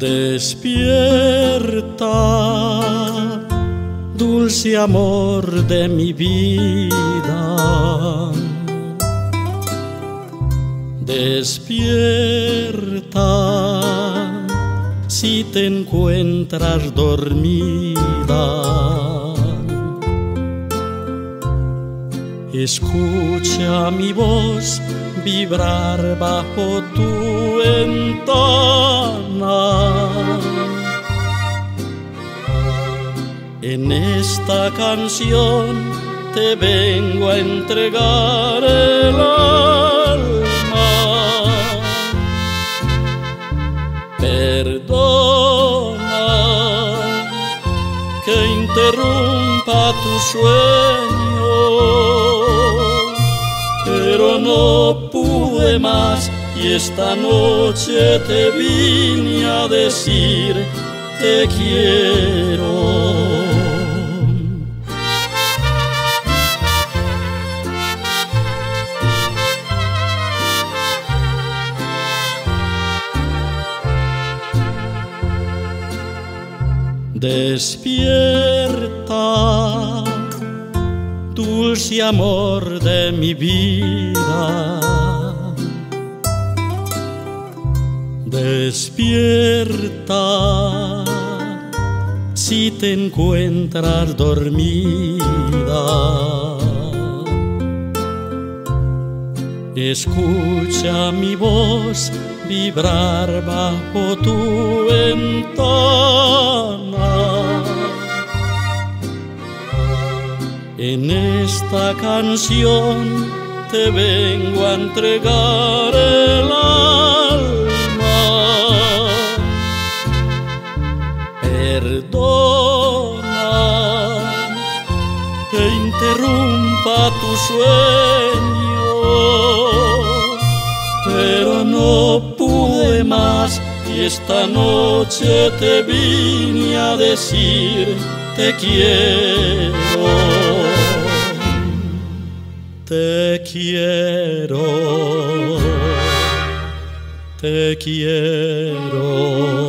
Despierta, dulce amor de mi vida. Despierta, si te encuentras dormida. Escucha mi voz vibrar bajo tu ventana. En esta canción te vengo a entregar el alma. Perdona que interrumpa tu sueño, pero no pude más y esta noche te vine a decir te quiero. Despierta, dulce amor de mi vida. Despierta, si te encuentras dormida. Escucha mi voz vibrar bajo tu ventana. En esta canción te vengo a entregar el alma. Perdona que interrumpa tu sueño, pero no pude más y esta noche te vine a decir te quiero, te quiero, te quiero.